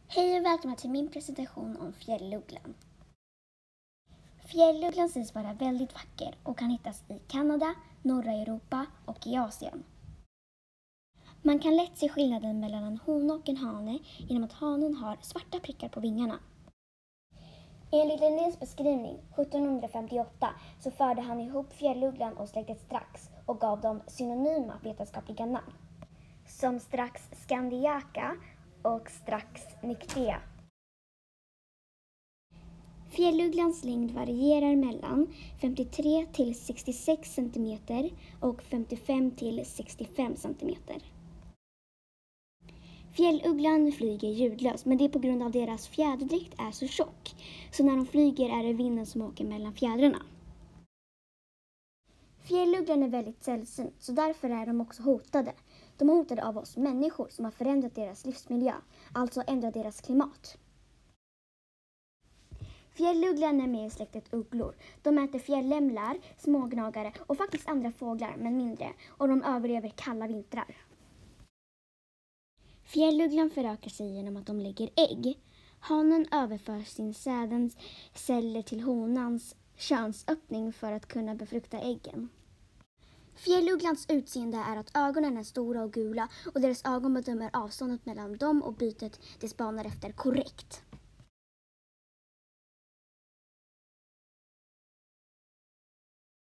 Hej och välkomna till min presentation om fjällugglan. Fjällugglan sägs vara väldigt vacker och kan hittas i Kanada, norra Europa och i Asien. Man kan lätt se skillnaden mellan en hona och en hane genom att hanen har svarta prickar på vingarna. Enligt Linnés beskrivning 1758 så förde han ihop fjällugglan och släktet Strax och gav dem synonyma vetenskapliga namn, som Strax scandiaca och Strax nictea. Fjällugglans längd varierar mellan 53 till 66 cm och 55 till 65 cm. Fjällugglan flyger ljudlöst, men det är på grund av deras fjäderdräkt är så tjock. Så när de flyger är det vinden som åker mellan fjädrarna. Fjällugglan är väldigt sällsynt, så därför är de också hotade. De är hotade av oss människor som har förändrat deras livsmiljö, alltså ändrat deras klimat. Fjällugglan är med i släktet ugglor. De äter fjällämlar, smågnagare och faktiskt andra fåglar, men mindre. Och de överlever kalla vintrar. Fjällugglan förökar sig genom att de lägger ägg. Hanen överför sin sädens celler till honans könsöppning för att kunna befrukta äggen. Fjällugglans utseende är att ögonen är stora och gula och deras ögon bedömer avståndet mellan dem och bytet de spanar efter korrekt.